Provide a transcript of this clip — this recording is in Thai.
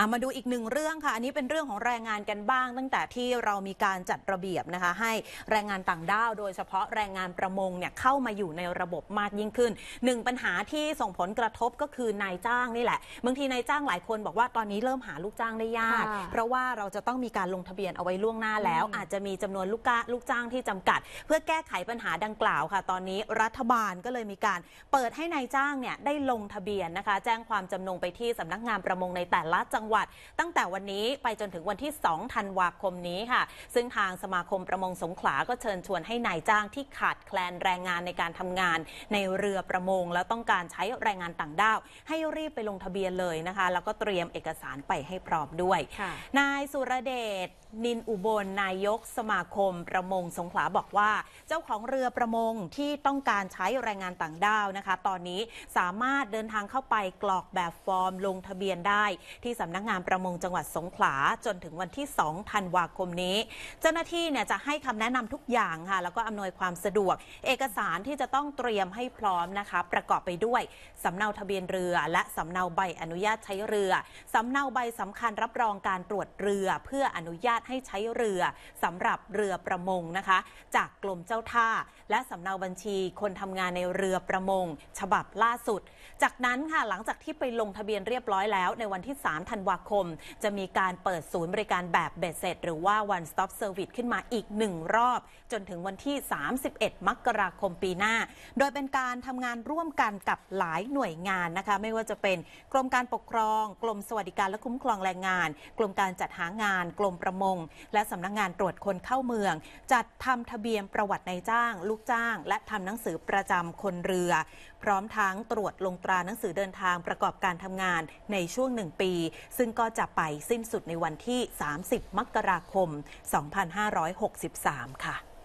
มาดูอีกหนึ่งเรื่องค่ะอันนี้เป็นเรื่องของแรงงานกันบ้างตั้งแต่ที่เรามีการจัดระเบียบนะคะให้แรงงานต่างด้าวโดยเฉพาะแรงงานประมงเนี่ยเข้ามาอยู่ในระบบมากยิ่งขึ้นหนึ่งปัญหาที่ส่งผลกระทบก็คือนายจ้างนี่แหละบางทีนายจ้างหลายคนบอกว่าตอนนี้เริ่มหาลูกจ้างได้ยากเพราะว่าเราจะต้องมีการลงทะเบียนเอาไว้ล่วงหน้าแล้วอาจจะมีจำนวนลูกจ้างที่จำกัดเพื่อแก้ไขปัญหาดังกล่าวค่ะตอนนี้รัฐบาลก็เลยมีการเปิดให้นายจ้างเนี่ยได้ลงทะเบียนนะคะแจ้งความจำนงไปที่สำนักงานประมงในแต่ละจังหวัดตั้งแต่วันนี้ไปจนถึงวันที่2ธันวาคมนี้ค่ะซึ่งทางสมาคมประมงสงขลาก็เชิญชวนให้นายจ้างที่ขาดแคลนแรงงานในการทำงานในเรือประมงแล้วต้องการใช้แรงงานต่างด้าวให้รีบไปลงทะเบียนเลยนะคะแล้วก็เตรียมเอกสารไปให้พร้อมด้วยนายสุรเดชนินอุบลนายกสมาคมประมงสงขลาบอกว่าเจ้าของเรือประมงที่ต้องการใช้แรงงานต่างด้าวนะคะตอนนี้สามารถเดินทางเข้าไปกรอกแบบฟอร์มลงทะเบียนได้ที่สำนักงานประมงจังหวัดสงขลาจนถึงวันที่2ธันวาคมนี้เจ้าหน้าที่เนี่ยจะให้คำแนะนำทุกอย่างค่ะแล้วก็อำนวยความสะดวกเอกสารที่จะต้องเตรียมให้พร้อมนะคะประกอบไปด้วยสำเนาทะเบียนเรือและสำเนาใบอนุญาตใช้เรือสำเนาใบสำคัญรับรองการตรวจเรือเพื่ออนุญาตให้ใช้เรือสำหรับเรือประมงนะคะจากกรมเจ้าท่าและสำเนาบัญชีคนทำงานในเรือประมงฉบับล่าสุดจากนั้นค่ะหลังจากที่ไปลงทะเบียนเรียบร้อยแล้วในวันที่3ธันวาคมจะมีการเปิดศูนย์บริการแบบเบ็ดเสร็จหรือว่า one stop service ขึ้นมาอีก1รอบจนถึงวันที่31มกราคมปีหน้าโดยเป็นการทำงานร่วมกันกับหลายหน่วยงานนะคะไม่ว่าจะเป็นกรมการปกครองกรมสวัสดิการและคุ้มครองแรงงานกรมการจัดหางานกรมประมงและสำนักงานตรวจคนเข้าเมืองจัดทำทะเบียนประวัตินายจ้างลูกจ้างและทำหนังสือประจำคนเรือพร้อมทั้งตรวจลงตราหนังสือเดินทางประกอบการทำงานในช่วง1ปีซึ่งก็จะไปสิ้นสุดในวันที่30มกราคม2563ค่ะ